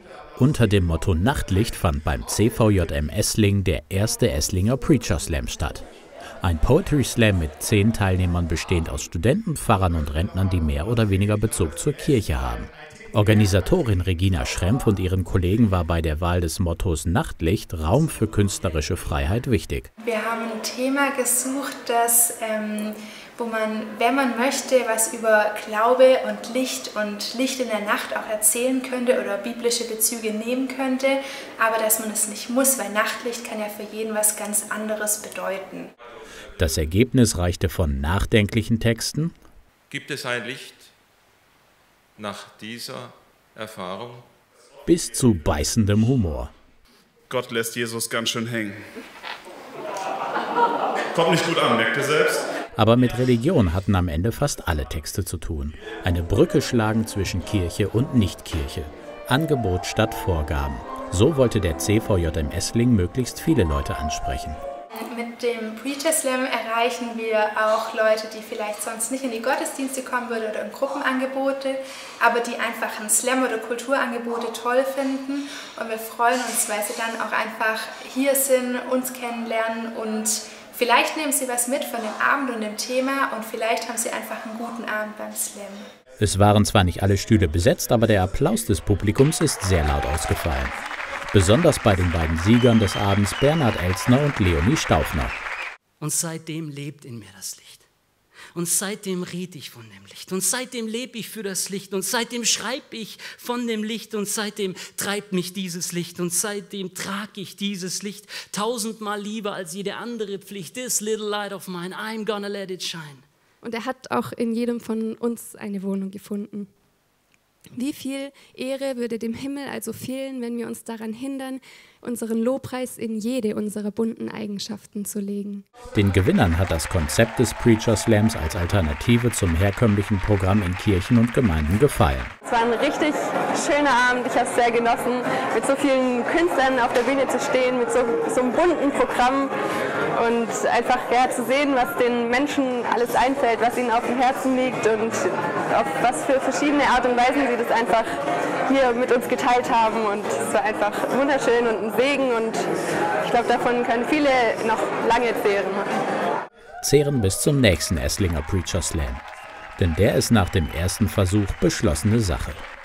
Unter dem Motto Nachtlicht fand beim CVJM Essling der erste Esslinger Preacher Slam statt. Ein Poetry Slam mit 10 Teilnehmern bestehend aus Studenten, Pfarrern und Rentnern, die mehr oder weniger Bezug zur Kirche haben. Organisatorin Regina Schrempf und ihren Kollegen war bei der Wahl des Mottos Nachtlicht Raum für künstlerische Freiheit wichtig. Wir haben ein Thema gesucht, wo man, wenn man möchte, was über Glaube und Licht in der Nacht auch erzählen könnte oder biblische Bezüge nehmen könnte, aber dass man es nicht muss, weil Nachtlicht kann ja für jeden was ganz anderes bedeuten. Das Ergebnis reichte von nachdenklichen Texten. Gibt es ein Licht nach dieser Erfahrung? Bis zu beißendem Humor. Gott lässt Jesus ganz schön hängen. Kommt nicht gut an, merkt ihr selbst? Aber mit Religion hatten am Ende fast alle Texte zu tun. Eine Brücke schlagen zwischen Kirche und Nichtkirche. Angebot statt Vorgaben. So wollte der CVJM Essling möglichst viele Leute ansprechen. Mit dem Preacher Slam erreichen wir auch Leute, die vielleicht sonst nicht in die Gottesdienste kommen würden oder in Gruppenangebote, aber die einfach ein Slam oder Kulturangebote toll finden. Und wir freuen uns, weil sie dann auch einfach hier sind, uns kennenlernen und vielleicht nehmen sie was mit von dem Abend und dem Thema und vielleicht haben sie einfach einen guten Abend beim Slam. Es waren zwar nicht alle Stühle besetzt, aber der Applaus des Publikums ist sehr laut ausgefallen. Besonders bei den beiden Siegern des Abends, Bernhard Elstner und Leonie Staufner. Und seitdem lebt in mir das Licht. Und seitdem rede ich von dem Licht. Und seitdem lebe ich für das Licht. Und seitdem schreibe ich von dem Licht. Und seitdem treibt mich dieses Licht. Und seitdem trage ich dieses Licht 1000-mal lieber als jede andere Pflicht. This little light of mine, I'm gonna let it shine. Und er hat auch in jedem von uns eine Wohnung gefunden. Wie viel Ehre würde dem Himmel also fehlen, wenn wir uns daran hindern, unseren Lobpreis in jede unserer bunten Eigenschaften zu legen? Den Gewinnern hat das Konzept des Preacher Slams als Alternative zum herkömmlichen Programm in Kirchen und Gemeinden gefallen. Es war ein richtig schöner Abend, ich habe es sehr genossen, mit so vielen Künstlern auf der Bühne zu stehen, mit so einem bunten Programm und einfach zu sehen, was den Menschen alles einfällt, was ihnen auf dem Herzen liegt und auf was für verschiedene Art und Weisen sie das einfach hier mit uns geteilt haben. Und es war einfach wunderschön und ein Segen und ich glaube, davon können viele noch lange zehren. Zehren bis zum nächsten Esslinger Preacher Slam. Denn der ist nach dem ersten Versuch beschlossene Sache.